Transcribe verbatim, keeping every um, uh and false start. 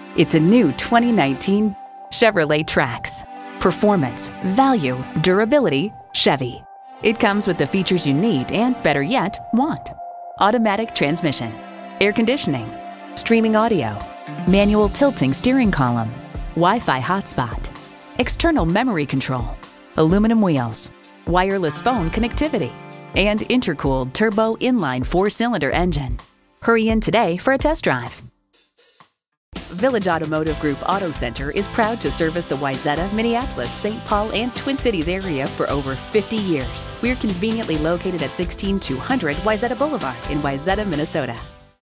It's a new twenty nineteen Chevrolet Trax. Performance, value, durability, Chevy. It comes with the features you need and, better yet, want. Automatic transmission, air conditioning, streaming audio, manual tilting steering column, Wi-Fi hotspot, external memory control, aluminum wheels, wireless phone connectivity, and intercooled turbo inline four-cylinder engine. Hurry in today for a test drive. Village Automotive Group Auto Center is proud to service the Wayzata, Minneapolis, Saint Paul, and Twin Cities area for over fifty years. We're conveniently located at sixteen two hundred Wayzata Boulevard in Wayzata, Minnesota.